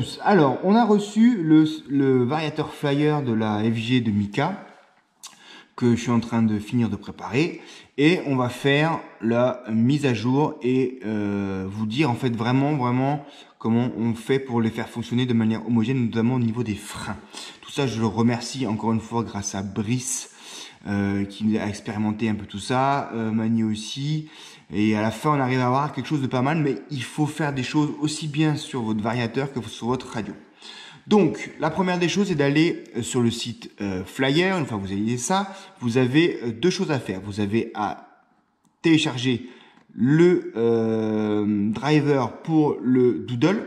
tous. Alors, on a reçu le variateur flyer de la FG de Mika que je suis en train de finir de préparer et on va faire la mise à jour et vous dire en fait vraiment comment on fait pour les faire fonctionner de manière homogène, notamment au niveau des freins. Tout ça, je le remercie encore une fois grâce à Brice qui a expérimenté un peu tout ça, Mani aussi. Et à la fin, on arrive à avoir quelque chose de pas mal, mais il faut faire des choses aussi bien sur votre variateur que sur votre radio. Donc, la première des choses est d'aller sur le site Flyer. Une fois que vous avez ça, vous avez deux choses à faire. Vous avez à télécharger le driver pour le Doodle.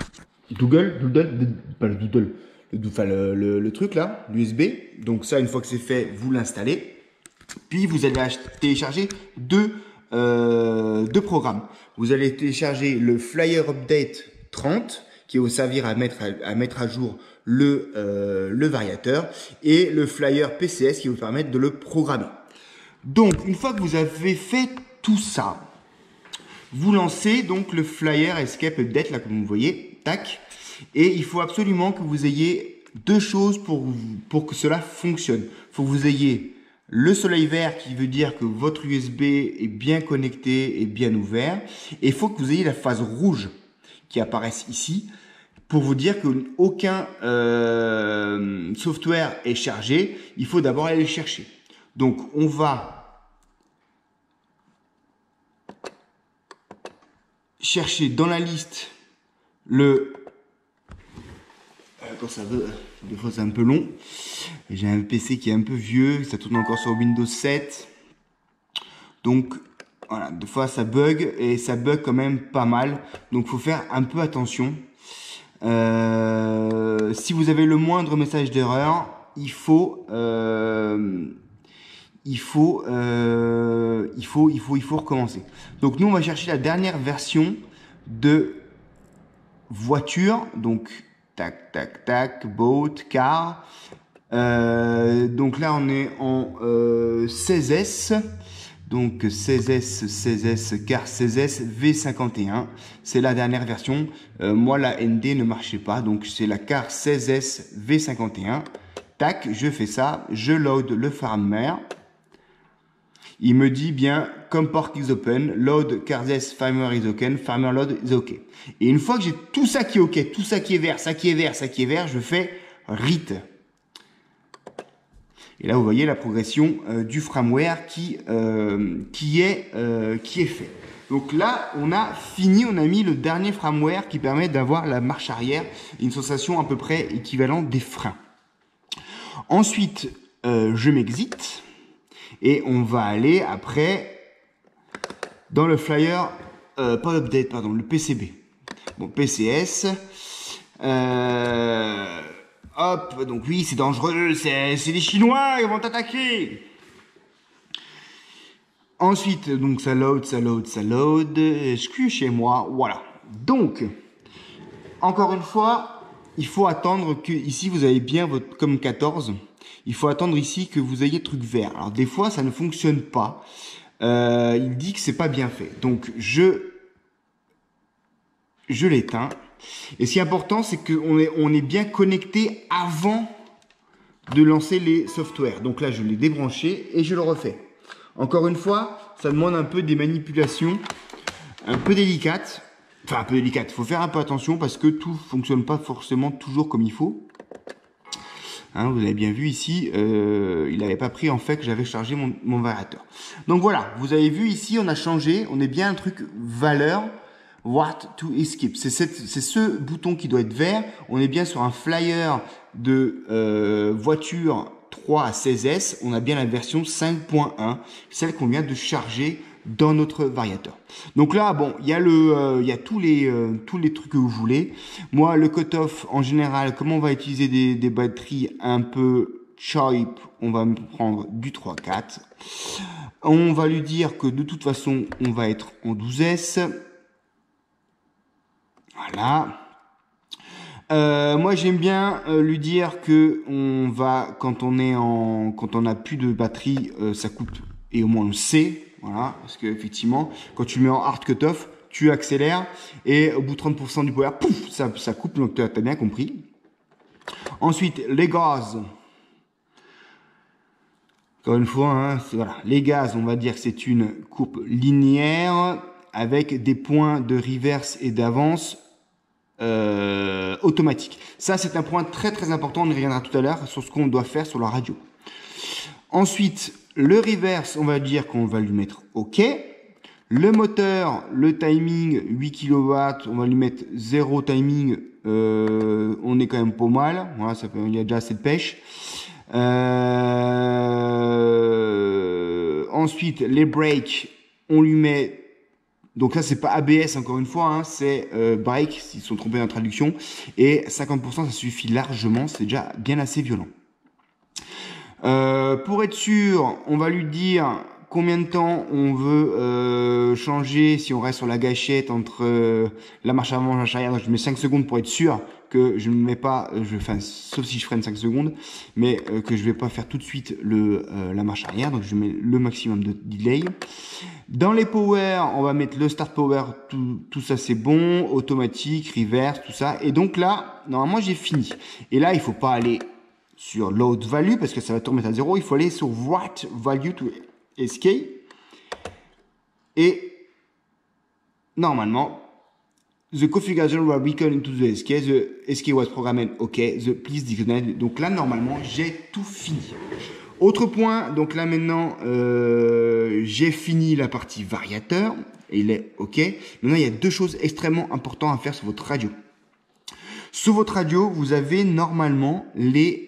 Pas le Doodle. Le truc là, l'USB. Donc ça, une fois que c'est fait, vous l'installez. Puis vous allez télécharger deux programmes. Vous allez télécharger le Flyer Update 30 qui va vous servir à mettre à jour le variateur et le Flyer PCS qui va vous permettre de le programmer. Donc une fois que vous avez fait tout ça, vous lancez donc le Flyer Escape Update là comme vous voyez, tac, et il faut absolument que vous ayez deux choses pour que cela fonctionne. Il faut que vous ayez le soleil vert qui veut dire que votre USB est bien connecté et bien ouvert. Et il faut que vous ayez la phase rouge qui apparaisse ici pour vous dire qu'aucun software est chargé. Il faut d'abord aller le chercher. Donc on va chercher dans la liste le... Quand ça veut, des fois c'est un peu long. J'ai un PC qui est un peu vieux, ça tourne encore sur Windows 7. Donc voilà, des fois ça bug et ça bug quand même pas mal. Donc faut faire un peu attention. Si vous avez le moindre message d'erreur, il faut recommencer. Donc nous on va chercher la dernière version de voiture, donc tac, tac, tac, boat, car. Donc là, on est en 16S. Donc 16S, car 16S V51. C'est la dernière version. Moi, la ND ne marchait pas. Donc c'est la car 16S V51. Tac, je fais ça. Je load le firmware. Il me dit bien, comport is open, load CarZS firmware is open, firmware load is OK. Et une fois que j'ai tout ça qui est OK, tout ça qui est vert, ça qui est vert, ça qui est vert, je fais read. Et là, vous voyez la progression du firmware qui est fait. Donc là, on a fini, on a mis le dernier firmware qui permet d'avoir la marche arrière, une sensation à peu près équivalente des freins. Ensuite, je m'exite. Et on va aller après dans le flyer, pas update, pardon, le PCB. Bon, PCS. Hop, donc oui, c'est dangereux, c'est les Chinois, ils vont t'attaquer. Ensuite, donc ça load. Je suis chez moi, voilà. Donc, encore une fois, il faut attendre que ici vous avez bien votre COM 14. Il faut attendre ici que vous ayez truc vert. Alors des fois ça ne fonctionne pas. Il dit que c'est pas bien fait. Donc je l'éteins. Et ce qui est important, c'est qu'on est bien connecté avant de lancer les softwares. Donc là je l'ai débranché et je le refais. Encore une fois, ça demande un peu des manipulations un peu délicates. Enfin un peu délicates. Il faut faire un peu attention parce que tout fonctionne pas forcément toujours comme il faut. Hein, vous avez bien vu ici, il n'avait pas pris en fait que j'avais chargé mon variateur. Donc voilà, vous avez vu ici, on a changé, on est bien un truc valeur, what to skip. C'est ce bouton qui doit être vert. On est bien sur un flyer de voiture 3 à 16S. On a bien la version 5.1, celle qu'on vient de charger dans notre variateur. Donc là, bon, il y a tous les trucs que vous voulez. Moi, le cutoff en général, comme on va utiliser des batteries un peu cheap, on va prendre du 3,4. On va lui dire que de toute façon, on va être en 12S. Voilà. Moi, j'aime bien lui dire que on va, quand on a plus de batterie, ça coûte, et au moins on le sait. Voilà, parce que effectivement, quand tu mets en hard cutoff, tu accélères et au bout de 30% du power, pouf, ça coupe, donc tu as bien compris. Ensuite, les gaz. Encore une fois, hein, voilà, les gaz, on va dire que c'est une courbe linéaire avec des points de reverse et d'avance automatique. Ça, c'est un point très très important. On y reviendra tout à l'heure sur ce qu'on doit faire sur la radio. Ensuite, le reverse, on va dire qu'on va lui mettre OK. Le moteur, le timing 8 kW, on va lui mettre 0 timing. On est quand même pas mal. Voilà, il y a déjà assez de pêche. Ensuite, les brakes, on lui met. Donc ça, c'est pas ABS encore une fois, hein, c'est brake, s'ils sont trompés dans la traduction. Et 50%, ça suffit largement, c'est déjà bien assez violent. Pour être sûr, on va lui dire combien de temps on veut changer si on reste sur la gâchette entre la marche avant et la marche arrière. Donc je mets 5 secondes pour être sûr que je ne mets pas, sauf si je freine 5 secondes, mais que je vais pas faire tout de suite la marche arrière. Donc je mets le maximum de delay. Dans les power, on va mettre le start power, tout ça c'est bon, automatique, reverse, tout ça. Et donc là, normalement j'ai fini. Et là, il faut pas aller sur load value parce que ça va tout remettre à 0. Il faut aller sur what value to escape. Et normalement, the configuration will return into the SK. The SK was programmed OK. The please disconnect. Donc là, normalement, j'ai tout fini. Autre point, donc là maintenant, j'ai fini la partie variateur. Et il est OK. Maintenant, il y a deux choses extrêmement importantes à faire sur votre radio. Sur votre radio, vous avez normalement les...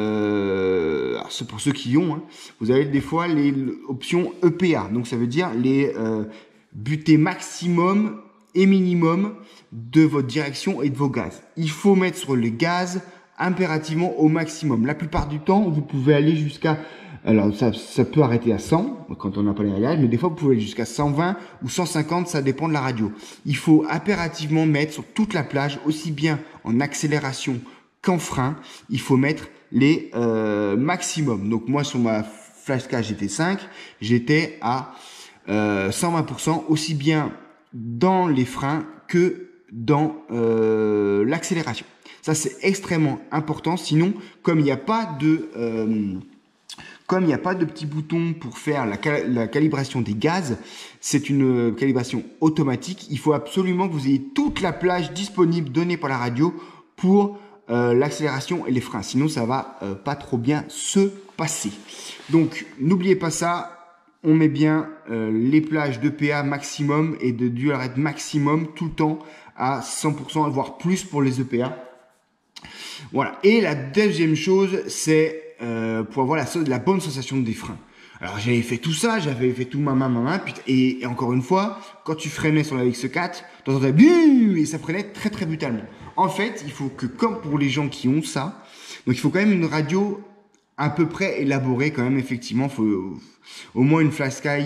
c'est pour ceux qui ont, hein, vous avez des fois les options EPA. Donc ça veut dire les butées maximum et minimum de votre direction et de vos gaz. Il faut mettre sur les gaz impérativement au maximum. La plupart du temps, vous pouvez aller jusqu'à... Alors ça peut arrêter à 100 quand on n'a pas les réglages, mais des fois vous pouvez aller jusqu'à 120 ou 150, ça dépend de la radio. Il faut impérativement mettre sur toute la plage, aussi bien en accélération qu'en frein, il faut mettre les maximum. Donc moi sur ma Flashka GT5, j'étais à 120%, aussi bien dans les freins que dans l'accélération. Ça c'est extrêmement important, sinon comme il n'y a pas de... Comme il n'y a pas de petit bouton pour faire la calibration des gaz, c'est une calibration automatique. Il faut absolument que vous ayez toute la plage disponible donnée par la radio pour l'accélération et les freins. Sinon, ça va pas trop bien se passer. Donc, n'oubliez pas ça. On met bien les plages d'EPA maximum et de dual rate maximum tout le temps à 100%, voire plus pour les EPA. Voilà. Et la deuxième chose, c'est pour avoir la bonne sensation des freins. Alors j'avais fait tout ça, j'avais fait tout et encore une fois, quand tu freinais sur la X4, t'entendais bim et ça freinait très très brutalement. En fait, il faut que, comme pour les gens qui ont ça, donc il faut quand même une radio à peu près élaborée quand même, effectivement, faut au moins une Flashsky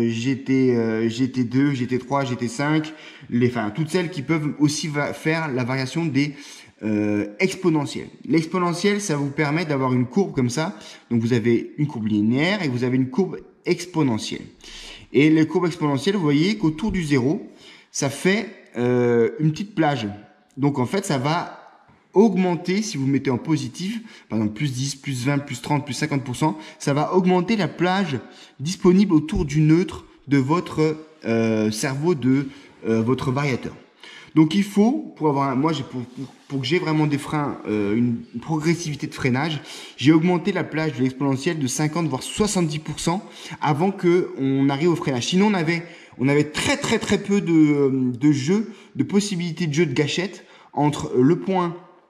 GT2, GT3, GT5, toutes celles qui peuvent aussi faire la variation des exponentielle. L'exponentielle, ça vous permet d'avoir une courbe comme ça. Donc vous avez une courbe linéaire et vous avez une courbe exponentielle. Et les courbes exponentielles, vous voyez qu'autour du zéro, ça fait une petite plage. Donc en fait, ça va augmenter, si vous mettez en positif, par exemple plus 10, plus 20, plus 30, plus 50%, ça va augmenter la plage disponible autour du neutre de votre cerveau de votre variateur. Donc il faut, pour que j'ai vraiment des freins, une progressivité de freinage, j'ai augmenté la plage de l'exponentielle de 50 voire 70% avant que on arrive au freinage. Sinon on avait très très très peu de possibilités de jeu de gâchette entre le point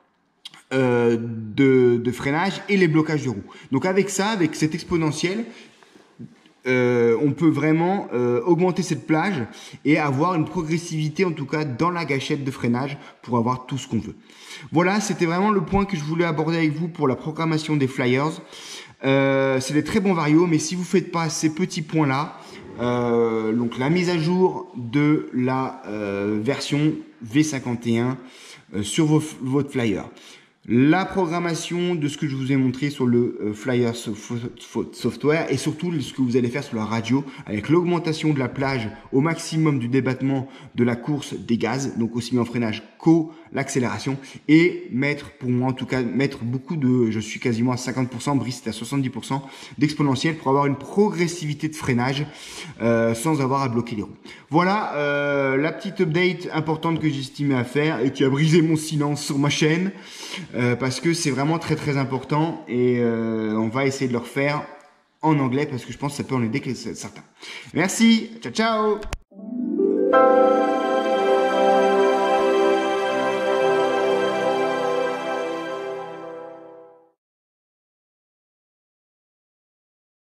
de freinage et les blocages de roue. Donc avec ça, avec cette exponentielle, on peut vraiment augmenter cette plage et avoir une progressivité en tout cas dans la gâchette de freinage pour avoir tout ce qu'on veut. Voilà, c'était vraiment le point que je voulais aborder avec vous pour la programmation des Flyers. C'est des très bons varios, mais si vous faites pas ces petits points là, donc la mise à jour de la version V51 sur votre Flyer, la programmation de ce que je vous ai montré sur le Flyer Software et surtout ce que vous allez faire sur la radio avec l'augmentation de la plage au maximum du débattement de la course des gaz, donc aussi bien en freinage qu'au l'accélération, et mettre, pour moi en tout cas, mettre beaucoup de, je suis quasiment à 50%, Brice est à 70% d'exponentiel pour avoir une progressivité de freinage sans avoir à bloquer les roues. Voilà la petite update importante que j'estimais à faire et qui a brisé mon silence sur ma chaîne parce que c'est vraiment très très important et on va essayer de le refaire en anglais parce que je pense que ça peut en aider certains. Merci, ciao ciao.